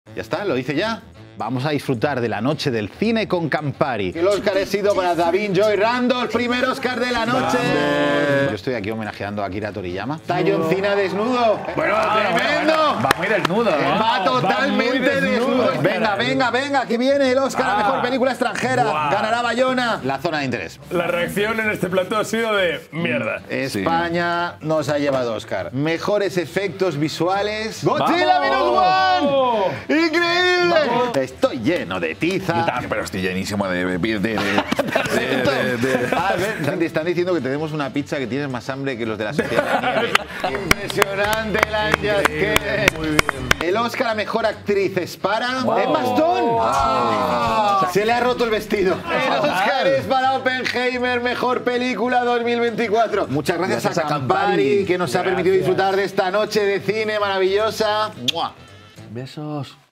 Ya está, lo hice ya. Vamos a disfrutar de la noche del cine con Campari. El Oscar ha sido para David Joy Randolph, primer Oscar de la noche. Yo estoy aquí homenajeando a Akira Toriyama. Está John Cena desnudo. Bueno, tremendo. Va muy desnudo, ¿no? Va totalmente desnudo. Venga, que viene el Oscar a Mejor Película Extranjera. Ganará Bayona. La zona de interés. La reacción en este plato ha sido de mierda. España nos ha llevado Oscar. Mejores efectos visuales. ¡Godzilla ¡One! ¡Increíble! Estoy lleno de tiza. Pero estoy llenísimo de Te están diciendo que tenemos una pizza que tienes más hambre que los de la Sociedad de la Nieve. Impresionante el Anja. Muy bien. El Oscar a Mejor Actriz es para Emma Stone. Se le ha roto el vestido. El Oscar es para Oppenheimer, Mejor Película 2024. Muchas gracias a Campari, que nos ha permitido disfrutar de esta noche de cine maravillosa. Besos.